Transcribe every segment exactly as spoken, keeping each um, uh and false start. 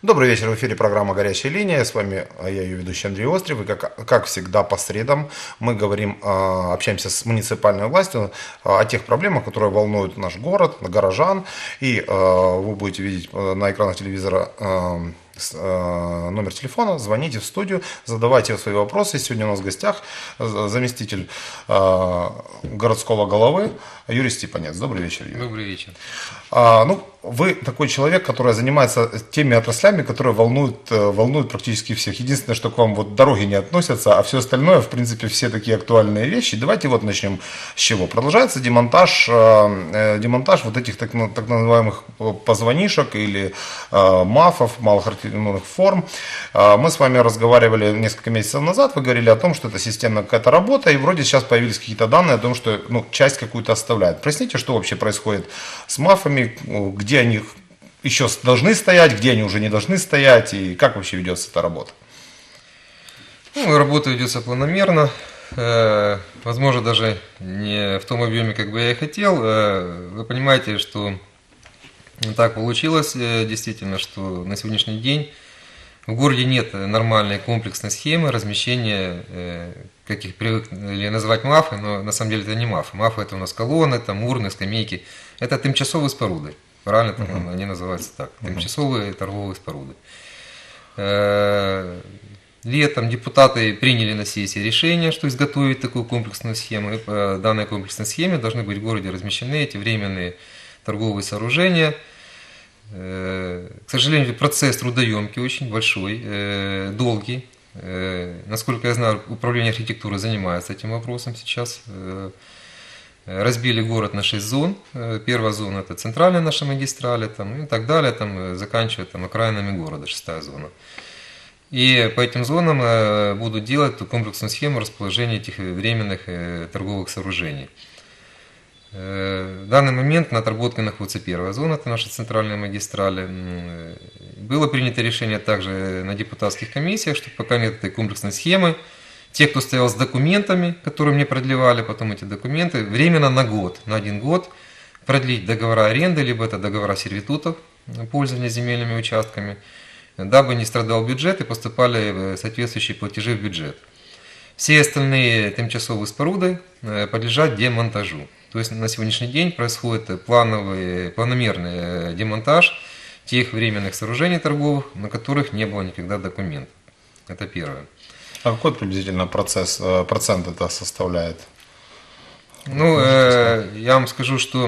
Добрый вечер, в эфире программа «Горячая линия». С вами я, ее ведущий Андрей Острев. И как, как всегда по средам мы говорим, общаемся с муниципальной властью о тех проблемах, которые волнуют наш город, горожан. И вы будете видеть на экранах телевизора номер телефона, звоните в студию, задавайте свои вопросы. Сегодня у нас в гостях заместитель городского головы Юрий Степанец. Добрый вечер, Юрий. Добрый вечер. А, ну, вы такой человек, который занимается теми отраслями, которые волнуют, волнуют практически всех. Единственное, что к вам вот дороги не относятся, а все остальное, в принципе, все такие актуальные вещи. Давайте вот начнем с чего. Продолжается демонтаж, э, демонтаж вот этих так, так называемых позвонишек или э, мафов, малохарактерных форм. Э, мы с вами разговаривали несколько месяцев назад, вы говорили о том, что это системная какая-то работа, и вроде сейчас появились какие-то данные о том, что ну, часть какую-то оставляют. Проясните, что вообще происходит с мафами, где они еще должны стоять, где они уже не должны стоять, и как вообще ведется эта работа? Ну, работа ведется планомерно, э, возможно, даже не в том объеме, как бы я и хотел. Э, вы понимаете, что так получилось э, действительно, что на сегодняшний день в городе нет нормальной комплексной схемы размещения, э, как их привыкли назвать, мафы, но на самом деле это не мафы. Мафы — это у нас колонны, там урны, скамейки. Это тимчасовые споруды. Правильно, там, uh-huh. они называются так. Тимчасовые торговые споруды. Летом депутаты приняли на сессии решение, что изготовить такую комплексную схему. И по данной комплексной схеме должны быть в городе размещены эти временные торговые сооружения. К сожалению, процесс трудоемкий, очень большой, долгий. Насколько я знаю, управление архитектуры занимается этим вопросом сейчас. Разбили город на шесть зон. Первая зона — это центральная наша магистраль, там, и так далее, там, заканчивая там, окраинами города, шестая зона. И по этим зонам будут делать ту комплексную схему расположения этих временных торговых сооружений. В данный момент на отработке находится первая зона, это наша центральная магистраль. Было принято решение также на депутатских комиссиях, что пока нет этой комплексной схемы, те, кто стоял с документами, которые мне продлевали потом эти документы, временно на год, на один год продлить договора аренды, либо это договора сервитутов пользования земельными участками, дабы не страдал бюджет и поступали соответствующие платежи в бюджет. Все остальные тимчасовые споруды подлежат демонтажу. То есть на сегодняшний день происходит плановый, планомерный демонтаж тех временных сооружений торговых, на которых не было никогда документов. Это первое. А какой приблизительно процесс, процент это составляет? Ну, э, я вам скажу, что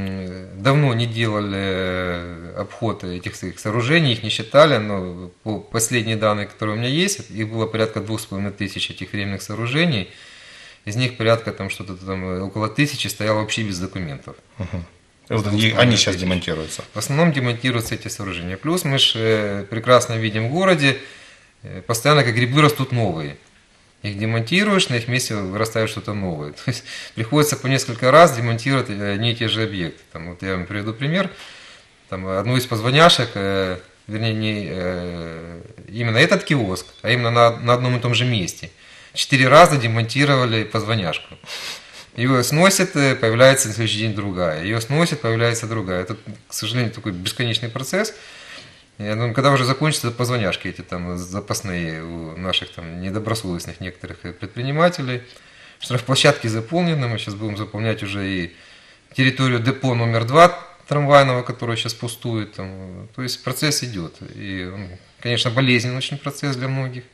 давно не делали обход этих сооружений, их не считали, но по последние данные, которые у меня есть, их было порядка двух с половиной тысяч этих временных сооружений, из них порядка там что-то там около тысячи стояло вообще без документов. Угу. Вот они, они сейчас демонтируются. В основном демонтируются эти сооружения. Плюс мы же прекрасно видим в городе, постоянно как грибы растут новые. Их демонтируешь, на их месте вырастает что-то новое. То есть приходится по несколько раз демонтировать одни и те же объекты. Там, вот я вам приведу пример. Там, одну из позвоняшек, э, вернее, не э, именно этот киоск, а именно на, на одном и том же месте. Четыре раза демонтировали позвоняшку. Ее сносят, появляется на следующий день другая. Ее сносят, появляется другая. Это, к сожалению, такой бесконечный процесс. Я думаю, когда уже закончатся позвоняшки эти там запасные у наших там недобросовестных некоторых предпринимателей, штрафплощадки заполнены, мы сейчас будем заполнять уже и территорию депо номер два трамвайного, которое сейчас пустует. Там. То есть процесс идет. И, конечно, болезненный очень процесс для многих.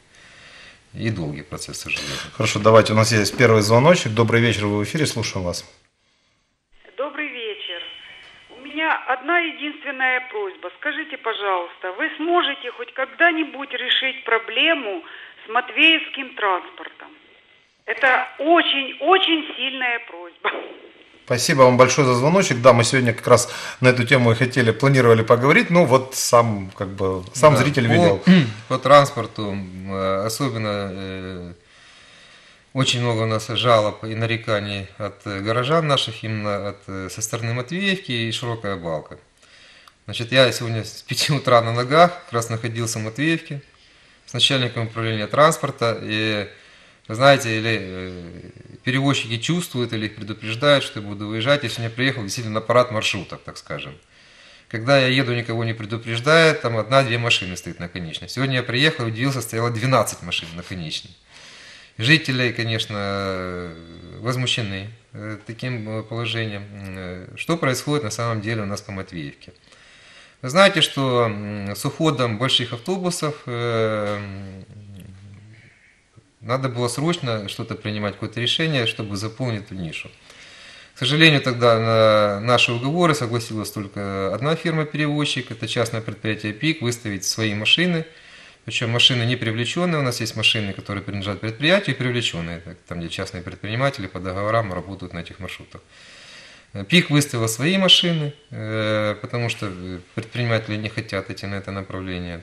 И долгий процесс, к сожалению. Хорошо, давайте, у нас есть первый звоночек. Добрый вечер, вы в эфире, слушаем вас. Добрый вечер. У меня одна единственная просьба. Скажите, пожалуйста, вы сможете хоть когда-нибудь решить проблему с матвеевским транспортом? Это очень-очень сильная просьба. Спасибо вам большое за звоночек. Да, мы сегодня как раз на эту тему и хотели, планировали поговорить. Ну вот сам, как бы, сам да, зритель по, видел. По транспорту особенно э, очень много у нас жалоб и нареканий от горожан наших, именно от, со стороны Матвеевки и Широкая Балка. Значит, я сегодня с пяти утра на ногах как раз находился в Матвеевке с начальником управления транспорта. И вы знаете, или перевозчики чувствуют, или их предупреждают, что я буду выезжать. Я сегодня приехал действительно на парад маршруток, так скажем. когда я еду, никого не предупреждая, там одна-две машины стоит на конечной. Сегодня я приехал, удивился, стояло двенадцать машин на конечной. Жители, конечно, возмущены таким положением. Что происходит на самом деле у нас по Матвеевке? Вы знаете, что с уходом больших автобусов надо было срочно что-то принимать, какое-то решение, чтобы заполнить эту нишу. К сожалению, тогда на наши уговоры согласилась только одна фирма-перевозчик, это частное предприятие ПИК, выставить свои машины. Причем машины не привлеченные, у нас есть машины, которые принадлежат предприятию, и привлеченные, там где частные предприниматели по договорам работают на этих маршрутах. ПИК выставил свои машины, потому что предприниматели не хотят идти на это направление.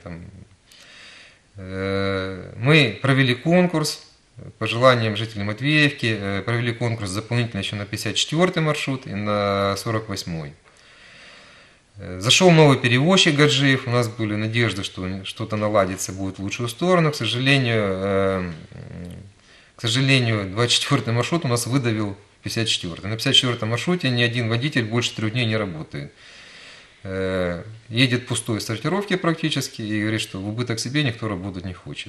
Мы провели конкурс по желаниям жителей Матвеевки, провели конкурс дополнительно еще на пятьдесят четвёртый маршрут и на сорок восьмой. Зашел новый перевозчик Гаджиев, у нас были надежды, что что-то наладится, будет в лучшую сторону. К сожалению, к сожалению, двадцать четвёртый маршрут у нас выдавил пятьдесят четвёртый. На пятьдесят четвёртом маршруте ни один водитель больше трех дней не работает. Едет пустой с сортировки практически и говорит, что в убыток себе никто работать не хочет.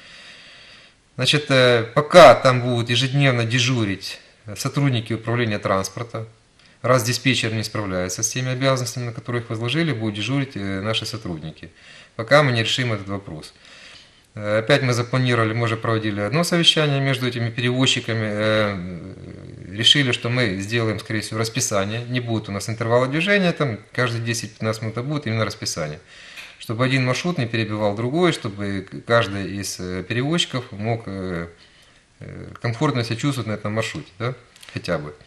Значит, пока там будут ежедневно дежурить сотрудники управления транспорта, раз диспетчер не справляется с теми обязанностями, на которые их возложили, будут дежурить наши сотрудники, пока мы не решим этот вопрос. Опять мы запланировали, мы уже проводили одно совещание между этими перевозчиками, решили, что мы сделаем, скорее всего, расписание, не будет у нас интервала движения, там каждые десять-пятнадцать минут будет именно расписание, чтобы один маршрут не перебивал другой, чтобы каждый из перевозчиков мог комфортно себя чувствовать на этом маршруте, да, хотя бы.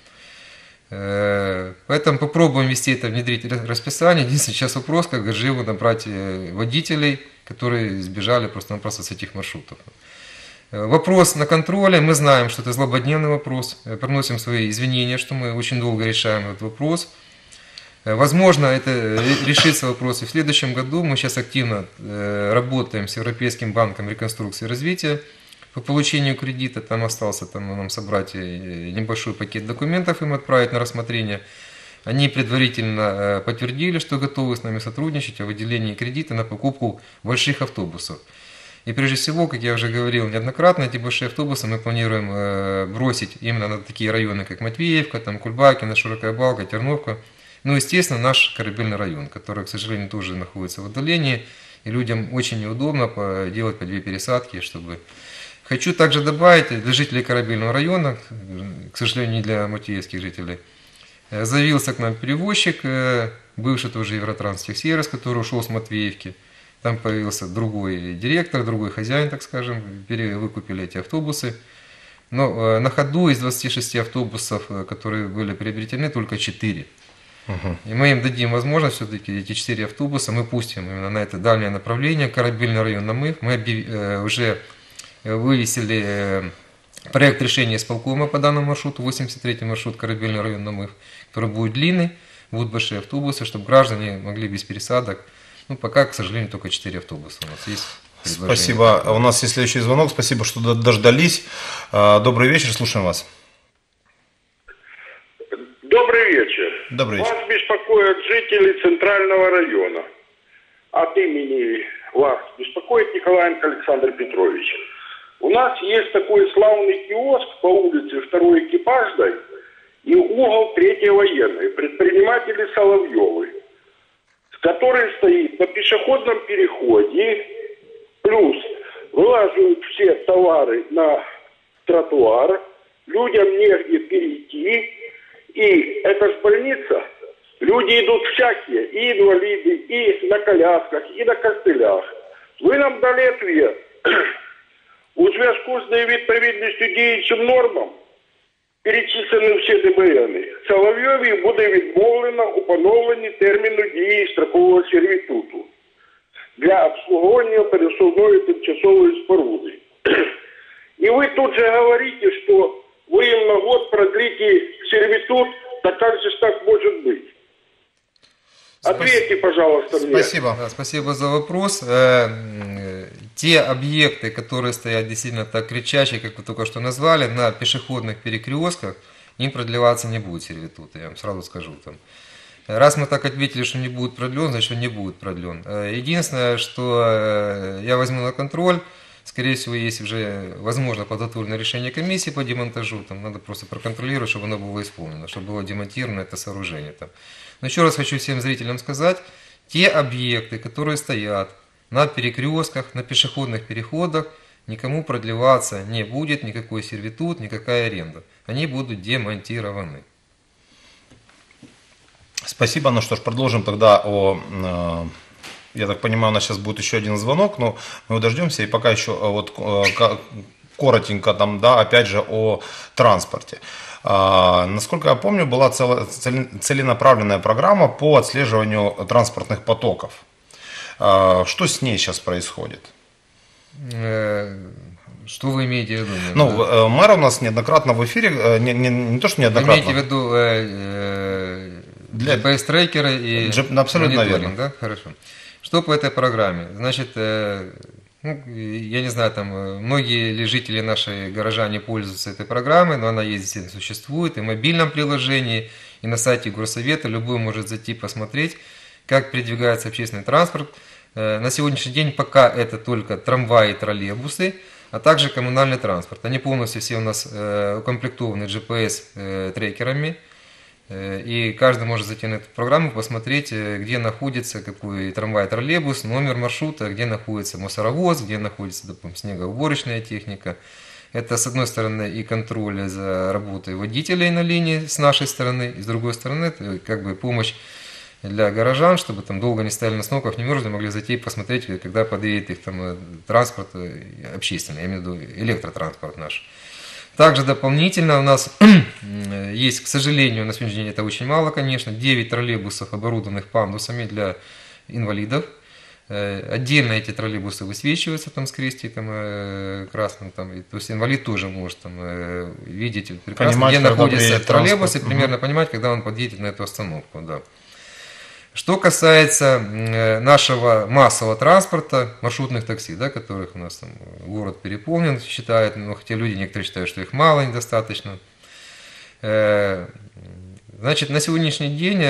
Поэтому попробуем ввести это, внедрить расписание. Единственный сейчас вопрос, как Гаджиеву набрать водителей, которые сбежали просто-напросто с этих маршрутов. Вопрос на контроле. Мы знаем, что это злободневный вопрос. Приносим свои извинения, что мы очень долго решаем этот вопрос. Возможно, это решится вопрос и в следующем году. Мы сейчас активно работаем с Европейским банком реконструкции и развития по получению кредита. Там остался там, нам собрать небольшой пакет документов, им отправить на рассмотрение. Они предварительно подтвердили, что готовы с нами сотрудничать о выделении кредита на покупку больших автобусов. И прежде всего, как я уже говорил неоднократно, эти большие автобусы мы планируем бросить именно на такие районы, как Матвеевка, там, Кульбакино, Широкая Балка, Терновка. Ну, естественно, наш Корабельный район, который, к сожалению, тоже находится в отдалении. И людям очень неудобно делать по две пересадки, чтобы... Хочу также добавить, для жителей Корабельного района, к сожалению, не для матвеевских жителей, заявился к нам перевозчик, бывший тоже Евротранстехсервис, который ушел с Матвеевки. Там появился другой директор, другой хозяин, так скажем, выкупили эти автобусы. Но на ходу из двадцати шести автобусов, которые были приобретены, только четыре. И мы им дадим возможность все-таки эти четыре автобуса, мы пустим именно на это дальнее направление, Корабельный район Намых. Мы объяв... уже вывесили проект решения исполкома по данному маршруту, восемьдесят третий маршрут Корабельный район Намых, который будет длинный, будут большие автобусы, чтобы граждане могли без пересадок. Ну, пока, к сожалению, только четыре автобуса у нас есть. Спасибо. У нас есть следующий звонок. Спасибо, что дождались. Добрый вечер, слушаем вас. Добрый вечер. Добрый вечер. Вас беспокоят жители Центрального района. От имени вас беспокоит Николаенко Александр Петрович. У нас есть такой славный киоск по улице второй Экипажной и угол третьей военной, предприниматели Соловьевы, который стоит на пешеходном переходе, плюс вылаживают все товары на тротуар, людям негде перейти, и это же больница, люди идут всякие, и инвалиды, и на колясках, и на костылях. Ви нам дали ответ. У зв'язку з невідповідністю діючим нормам перечислені всі ДБНи. Соловйові буде відмовлено у поновленні терміну дії строкового сервітуту для обслуговування пересувної тимчасової споруди. И вы тут же говорите, что вы им на год продлите сервитут, так как же так может быть? Ответьте, пожалуйста, мне. Спасибо. Да, спасибо за вопрос. Те объекты, которые стоят действительно так кричащие, как вы только что назвали, на пешеходных перекрестках, им продлеваться не будет сервитут, я вам сразу скажу. Там. Раз мы так ответили, что не будет продлен, значит, он не будет продлен. Единственное, что я возьму на контроль, скорее всего, есть уже, возможно, подготовленное решение комиссии по демонтажу, там надо просто проконтролировать, чтобы оно было исполнено, чтобы было демонтировано это сооружение. Там. Но еще раз хочу всем зрителям сказать, те объекты, которые стоят на перекрестках, на пешеходных переходах, никому продлеваться не будет, никакой сервитут, никакая аренда. Они будут демонтированы. Спасибо. Ну что ж, продолжим тогда о... Я так понимаю, у нас сейчас будет еще один звонок, но мы его дождемся. И пока еще вот коротенько там, да, опять же о транспорте. Насколько я помню, была целенаправленная программа по отслеживанию транспортных потоков. Что с ней сейчас происходит? Что вы имеете в виду? Ну, да? Мэр у нас неоднократно в эфире, не, не, не то, что неоднократно. Вы имеете в виду э, э, джи пи эс-трекеры и Джи... Абсолютно мониторинг, верно. Да? Хорошо. Что по этой программе? Значит, э, ну, я не знаю, там многие ли жители нашей горожане пользуются этой программой, но она есть, существует и в мобильном приложении, и на сайте Горсовета. Любой может зайти посмотреть, как передвигается общественный транспорт. Э, на сегодняшний день пока это только трамваи, троллейбусы, а также коммунальный транспорт. Они полностью все у нас э, укомплектованы джи пи эс-трекерами. И каждый может зайти на эту программу, посмотреть, где находится какой трамвай, троллейбус, номер маршрута, где находится мусоровоз, где находится, допустим, снегоуборочная техника. Это, с одной стороны, и контроль за работой водителей на линии с нашей стороны, и с другой стороны, это как бы помощь для горожан, чтобы там долго не стояли на остановках, не мерзли, могли зайти и посмотреть, когда подъедет их там транспорт общественный, я имею в виду электротранспорт наш. Также дополнительно у нас есть, к сожалению, на сегодняшний день это очень мало, конечно, девять троллейбусов, оборудованных пандусами для инвалидов. Отдельно эти троллейбусы высвечиваются там с крестиком красным, там, то есть инвалид тоже может там видеть прекрасно, понимать, где находится троллейбус, и примерно угу. понимать, когда он подъедет на эту остановку. Да. Что касается нашего массового транспорта, маршрутных такси, да, которых у нас там город переполнен, считают, но хотя люди некоторые считают, что их мало, недостаточно. Значит, на сегодняшний день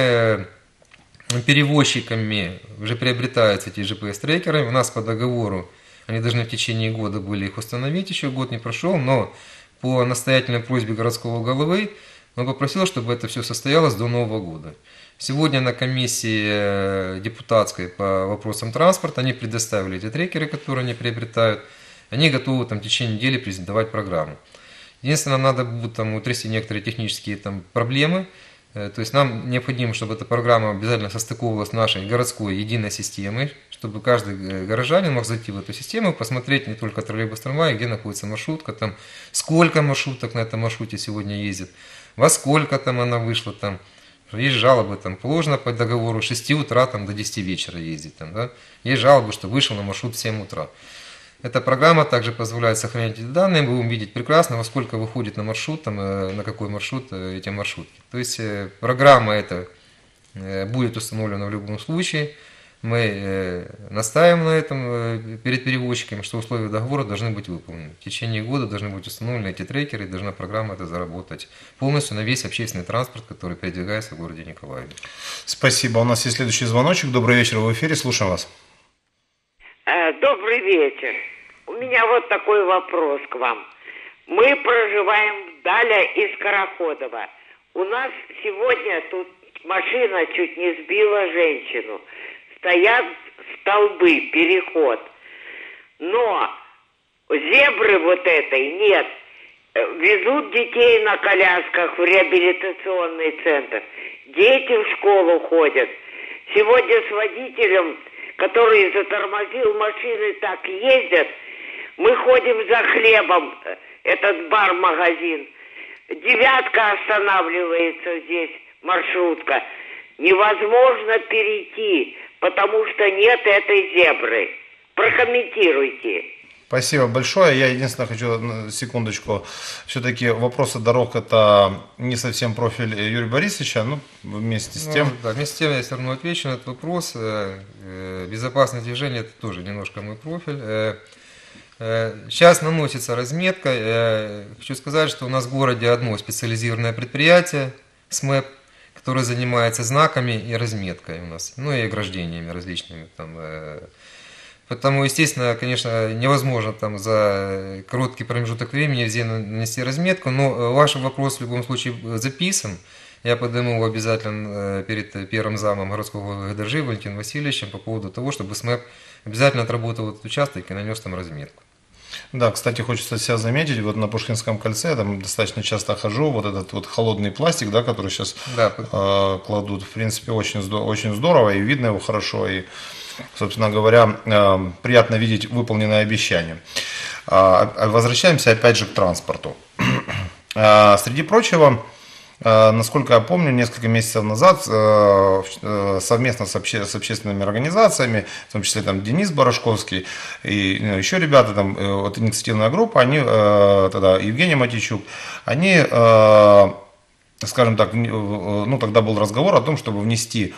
перевозчиками уже приобретаются эти джи пи эс-трекеры. У нас по договору они должны в течение года были их установить, еще год не прошел, но по настоятельной просьбе городского головы он попросил, чтобы это все состоялось до Нового года. Сегодня на комиссии депутатской по вопросам транспорта они предоставили эти трекеры, которые они приобретают. Они готовы там, в течение недели презентовать программу. Единственное, надо будет там, утрясти некоторые технические там, проблемы. То есть нам необходимо, чтобы эта программа обязательно состыковывалась с нашей городской единой системой, чтобы каждый горожанин мог зайти в эту систему и посмотреть не только троллейбус, трамвай, где находится маршрутка, там, сколько маршруток на этом маршруте сегодня ездит, во сколько там она вышла. Там. Есть жалобы, там, положено по договору с шести утра там, до десяти вечера ездить. Там, да? Есть жалобы, что вышел на маршрут в семь утра. Эта программа также позволяет сохранять эти данные, мы будем видеть прекрасно, во сколько выходит на маршрут, там, на какой маршрут эти маршрутки. То есть программа эта будет установлена в любом случае. Мы настаиваем на этом перед перевозчиками, что условия договора должны быть выполнены. В течение года должны быть установлены эти трекеры, и должна программа это заработать полностью на весь общественный транспорт, который передвигается в городе Николаеве. Спасибо. У нас есть следующий звоночек. Добрый вечер, в эфире, слушаем вас. Добрый вечер. У меня вот такой вопрос к вам. Мы проживаем в Даля и Скороходово. У нас сегодня тут машина чуть не сбила женщину. Стоят столбы, переход. Но зебры вот этой нет. Везут детей на колясках в реабилитационный центр. Дети в школу ходят. Сегодня с водителем, который затормозил машины, так ездят. Мы ходим за хлебом, этот бар-магазин. Девятка останавливается здесь, маршрутка. Невозможно перейти, потому что нет этой зебры. Прокомментируйте. Спасибо большое. Я единственное хочу, секундочку, все-таки вопросы дорог это не совсем профиль Юрия Борисовича, ну вместе с тем. Ну, да, вместе с тем я все равно отвечу на этот вопрос. Безопасное движение это тоже немножко мой профиль. Сейчас наносится разметка. Хочу сказать, что у нас в городе одно специализированное предприятие СМЭП, который занимается знаками и разметкой у нас, ну и ограждениями различными. Там, э, Потому, естественно, конечно, невозможно там за короткий промежуток времени везде нанести разметку, но ваш вопрос в любом случае записан. Я подниму его обязательно перед первым замом городского ГДЖ Валентином Васильевичем по поводу того, чтобы СМЭП обязательно отработал этот участок и нанес там разметку. Да, кстати, хочется себя заметить, вот на Пушкинском кольце я там достаточно часто хожу, вот этот вот холодный пластик, да, который сейчас да. э, кладут, в принципе, очень здорово, очень здорово, и видно его хорошо, и, собственно говоря, э, приятно видеть выполненное обещание. Э, возвращаемся опять же к транспорту. Э, среди прочего, насколько я помню, несколько месяцев назад совместно с, обще, с общественными организациями, в том числе там Денис Барашковский и ну, еще ребята, там, вот инициативная группа, они, тогда Евгений Матичук, они, скажем так, ну тогда был разговор о том, чтобы внести,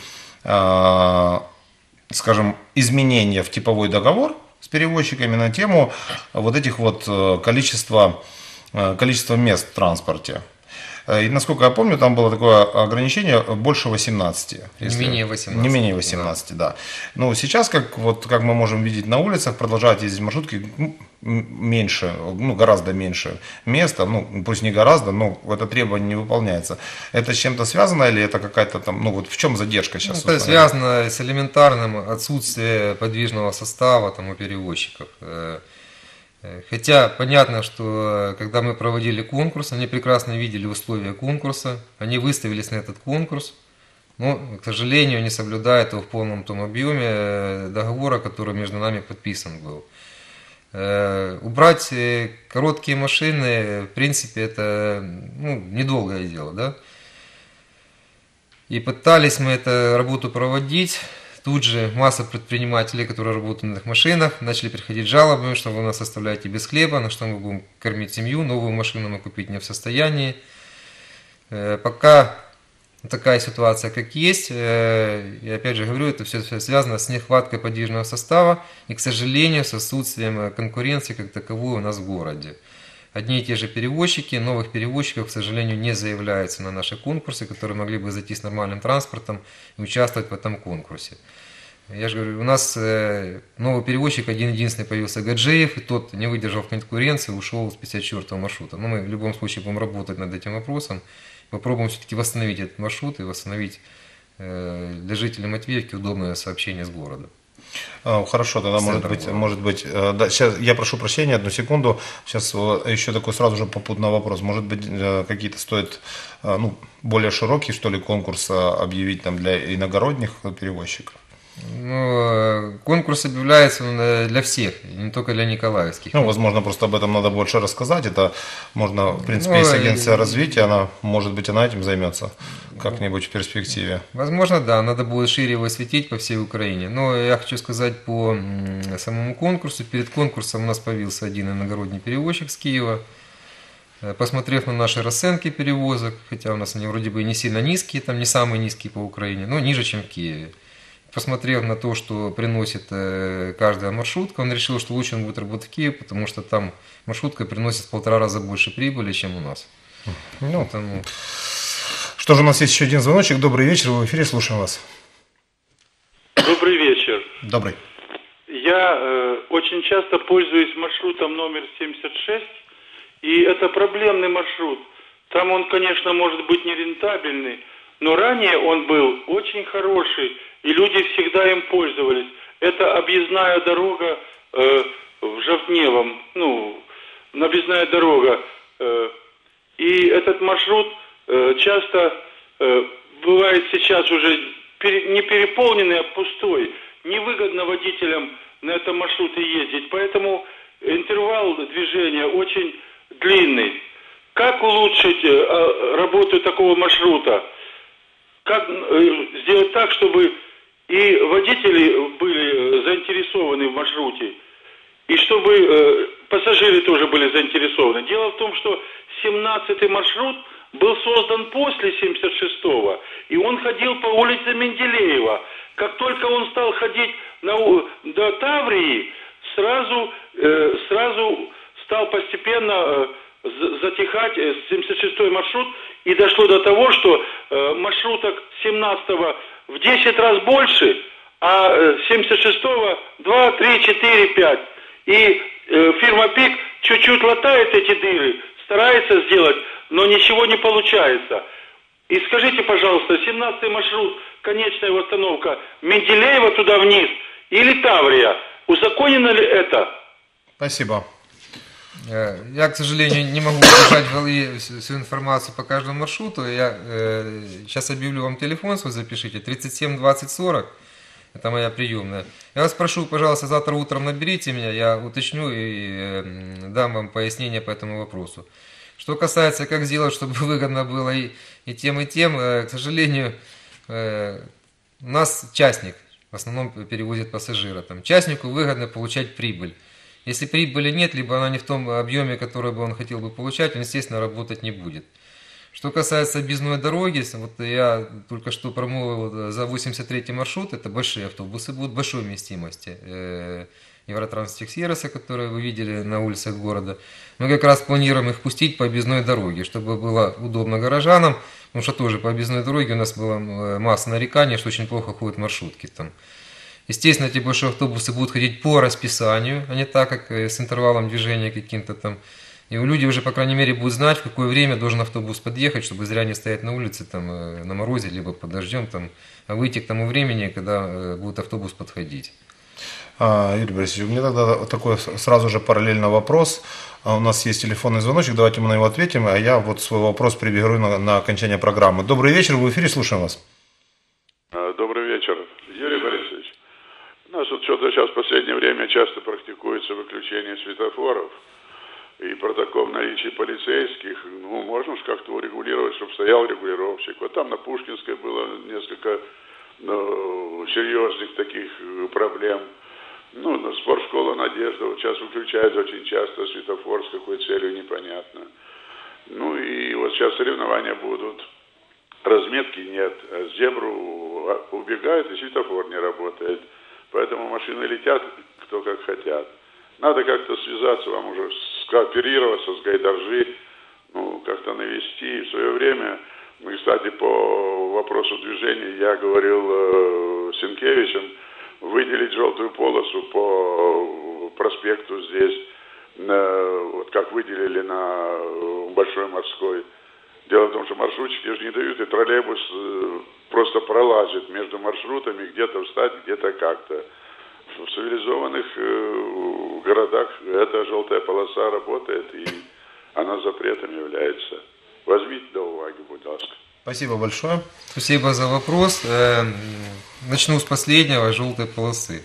скажем, изменения в типовой договор с перевозчиками на тему вот этих вот количества, количества мест в транспорте. И насколько я помню, там было такое ограничение больше восемнадцати. Не менее восемнадцати. Не менее восемнадцати, да. да. Но сейчас, как, вот, как мы можем видеть на улицах, продолжают ездить маршрутки меньше, ну, гораздо меньше места, ну, пусть не гораздо, но это требование не выполняется. Это с чем-то связано или это какая-то там, ну, вот в чем задержка сейчас? Это связано с элементарным отсутствием подвижного состава там, у перевозчиков. Хотя понятно, что когда мы проводили конкурс, они прекрасно видели условия конкурса, они выставились на этот конкурс, но, к сожалению, не соблюдают его в полном том объеме договора, который между нами подписан был. Убрать короткие машины, в принципе, это ну, недолгое дело, да? И пытались мы эту работу проводить. Тут же масса предпринимателей, которые работают на этих машинах, начали приходить жалобами, что вы нас оставляете без хлеба, на что мы будем кормить семью, новую машину мы купить не в состоянии. Пока такая ситуация, как есть, я опять же говорю, это все связано с нехваткой подвижного состава и, к сожалению, с отсутствием конкуренции как таковой у нас в городе. Одни и те же перевозчики, новых перевозчиков, к сожалению, не заявляются на наши конкурсы, которые могли бы зайти с нормальным транспортом и участвовать в этом конкурсе. Я же говорю, у нас новый перевозчик один-единственный появился Гаджиев, и тот, не выдержав конкуренции, ушел с пятьдесят четвёртого маршрута. Но мы в любом случае будем работать над этим вопросом, попробуем все-таки восстановить этот маршрут и восстановить для жителей Матвеевки удобное сообщение с городом. Хорошо, тогда может быть, может быть, да, сейчас я прошу прощения, одну секунду, сейчас еще такой сразу же попутный вопрос, может быть, какие-то стоит, ну, более широкий, что ли, конкурс объявить там для иногородних перевозчиков? Ну, конкурс объявляется для всех, не только для николаевских. Ну, возможно, просто об этом надо больше рассказать. Это можно, в принципе, ну, есть агенция развития, она, может быть, она этим займется как-нибудь в перспективе. Возможно, да, надо будет шире его осветить по всей Украине. Но я хочу сказать по самому конкурсу. Перед конкурсом у нас появился один иногородний перевозчик с Киева. Посмотрев на наши расценки перевозок, хотя у нас они вроде бы не сильно низкие, там не самые низкие по Украине, но ниже, чем в Киеве. Посмотрев на то, что приносит каждая маршрутка, он решил, что лучше он будет работать в Киеве, потому что там маршрутка приносит в полтора раза больше прибыли, чем у нас. Ну, Потому... Что же, у нас есть еще один звоночек. Добрый вечер, вы в эфире, слушаем вас. Добрый вечер. Добрый. Я э, очень часто пользуюсь маршрутом номер семьдесят шесть, и это проблемный маршрут. Там он, конечно, может быть нерентабельный, но ранее он был очень хороший, и люди всегда им пользовались. Это объездная дорога э, в Жовтневом, ну, объездная дорога. Э, и этот маршрут э, часто э, бывает сейчас уже пере, не переполненный, а пустой. Невыгодно водителям на этом маршруте ездить, поэтому интервал движения очень длинный. Как улучшить э, работу такого маршрута? Как э, сделать так, чтобы и водители были заинтересованы в маршруте, и чтобы э, пассажиры тоже были заинтересованы. Дело в том, что семнадцатый маршрут был создан после семьдесят шестого, и он ходил по улице Менделеева. Как только он стал ходить на, до Таврии, сразу, э, сразу стал постепенно э, затихать семьдесят шестой маршрут, и дошло до того, что э, маршруток семнадцатого в десять раз больше, а э, семьдесят шестого два, три, четыре, пять. И э, фирма ПИК чуть-чуть латает эти дыры, старается сделать, но ничего не получается. И скажите, пожалуйста, семнадцатый маршрут, конечная восстановка, Менделеева туда вниз или Таврия? Узаконено ли это? Спасибо. Я, к сожалению, не могу держать в голове всю информацию по каждому маршруту. Я э, сейчас объявлю вам телефон свой, запишите, тридцать семь двадцать сорок, это моя приемная. Я вас прошу, пожалуйста, завтра утром наберите меня, я уточню и э, дам вам пояснение по этому вопросу. Что касается, как сделать, чтобы выгодно было и, и тем, и тем, э, к сожалению, э, у нас частник в основном перевозит пассажира. Там, частнику выгодно получать прибыль. Если прибыли нет, либо она не в том объеме, который бы он хотел бы получать, он, естественно, работать не будет. Что касается объездной дороги, вот я только что промолвил за восемьдесят третий маршрут, это большие автобусы будут большой вместимости. Евротранстехсервиса, которые вы видели на улицах города. Мы как раз планируем их пустить по объездной дороге, чтобы было удобно горожанам, потому что тоже по объездной дороге у нас была масса нареканий, что очень плохо ходят маршрутки там. Естественно, эти большие автобусы будут ходить по расписанию, а не так, как с интервалом движения каким-то там. И люди уже, по крайней мере, будут знать, в какое время должен автобус подъехать, чтобы зря не стоять на улице там, на морозе, либо под дождем, там, а выйти к тому времени, когда будет автобус подходить. А, Юрий Борисович, у меня тогда такой сразу же параллельно вопрос. У нас есть телефонный звоночек, давайте мы на него ответим, а я вот свой вопрос приберу на, на окончание программы. Добрый вечер, вы в эфире, слушаем вас. Добрый вечер, Юрий Борисович. У нас вот что-то сейчас в последнее время часто практикуется выключение светофоров и протокол наличия полицейских. Ну, можно же как-то урегулировать, чтобы стоял регулировщик. Вот там на Пушкинской было несколько ну, серьезных таких проблем. Ну, на спортшкола «Надежда» вот сейчас выключают очень часто светофор, с какой целью непонятно. Ну и вот сейчас соревнования будут. Разметки нет, а с зебру убегают и светофор не работает. Поэтому машины летят кто как хотят. Надо как-то связаться, вам уже скооперироваться с Гайдаржи, ну, как-то навести. В свое время, ну, кстати, по вопросу движения я говорил э, Сенкевичем, выделить желтую полосу по проспекту здесь, э, вот как выделили на Большой Морской. Дело в том, что маршрутчики же не дают, и троллейбус э, просто пролазит между маршрутами, где-то встать, где-то как-то. В цивилизованных э, городах эта желтая полоса работает, и она запретом является. Возьмите до уваги, будь ласка. Спасибо большое. Спасибо за вопрос. Начну с последнего, желтой полосы.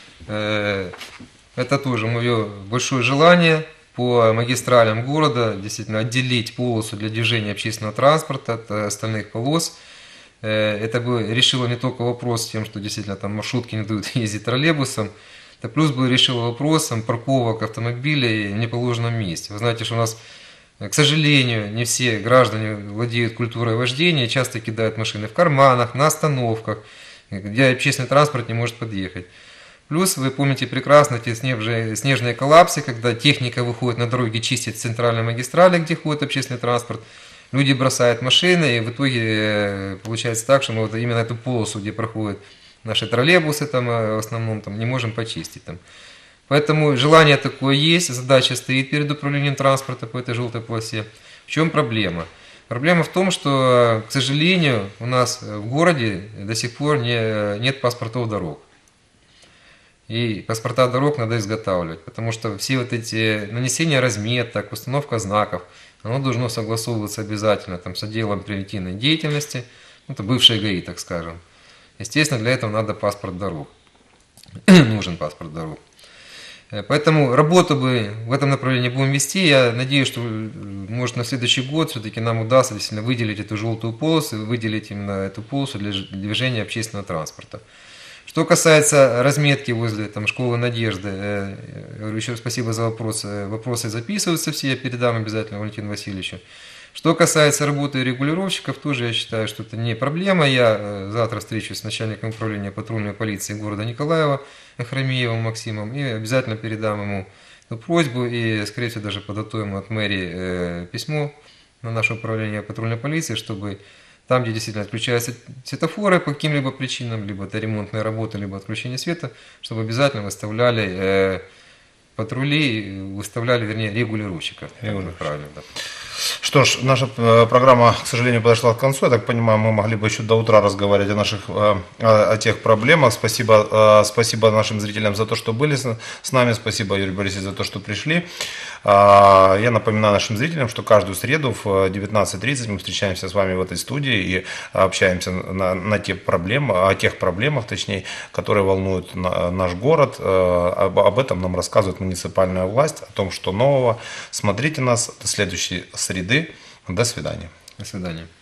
Это тоже мое большое желание по магистралям города действительно отделить полосу для движения общественного транспорта от остальных полос. Это бы решило не только вопрос с тем, что действительно там маршрутки не дают ездить троллейбусом, это плюс бы решило вопрос парковок автомобилей в неположенном месте. Вы знаете, что у нас, к сожалению, не все граждане владеют культурой вождения, часто кидают машины в карманах, на остановках, где общественный транспорт не может подъехать. Плюс вы помните прекрасно те снежные коллапсы, когда техника выходит на дороги, чистит центральные магистрали, где ходит общественный транспорт. Люди бросают машины, и в итоге получается так, что мы вот именно эту полосу, где проходят наши троллейбусы, там, в основном там, не можем почистить. Там. Поэтому желание такое есть, задача стоит перед управлением транспорта по этой желтой полосе. В чем проблема? Проблема в том, что, к сожалению, у нас в городе до сих пор не, нет паспортов дорог. И паспорта дорог надо изготавливать, потому что все вот эти нанесения разметок, установка знаков, оно должно согласовываться обязательно там, с отделом превентивной деятельности, это бывший ГАИ, так скажем. Естественно, для этого надо паспорт дорог. Нужен паспорт дорог. Поэтому работу бы в этом направлении будем вести. Я надеюсь, что может на следующий год все-таки нам удастся действительно выделить эту желтую полосу, выделить именно эту полосу для движения общественного транспорта. Что касается разметки возле там, школы Надежды, я говорю еще спасибо за вопросы. Вопросы записываются все, я передам обязательно Валентину Васильевичу. Что касается работы регулировщиков, тоже я считаю, что это не проблема. Я завтра встречусь с начальником управления патрульной полиции города Николаева, Ахрамеевым Максимом, и обязательно передам ему эту просьбу, и, скорее всего, даже подготовим от мэрии письмо на наше управление патрульной полиции, чтобы там, где действительно отключаются светофоры по каким-либо причинам, либо это ремонтные работы, либо отключение света, чтобы обязательно выставляли э, патрули, выставляли, вернее, регулировщиков. Правильно, да. Что ж, наша э, программа, к сожалению, подошла к концу. Я так понимаю, мы могли бы еще до утра разговаривать о наших, э, о, о тех проблемах. Спасибо, э, спасибо нашим зрителям за то, что были с, с нами. Спасибо, Юрий Борисович, за то, что пришли. Э, я напоминаю нашим зрителям, что каждую среду в девятнадцать тридцать мы встречаемся с вами в этой студии и общаемся на, на те проблемы, о тех проблемах, точнее, которые волнуют на, наш город. Э, об, об этом нам рассказывает муниципальная власть, о том, что нового. Смотрите нас до следующей среды. До свидания. До свидания.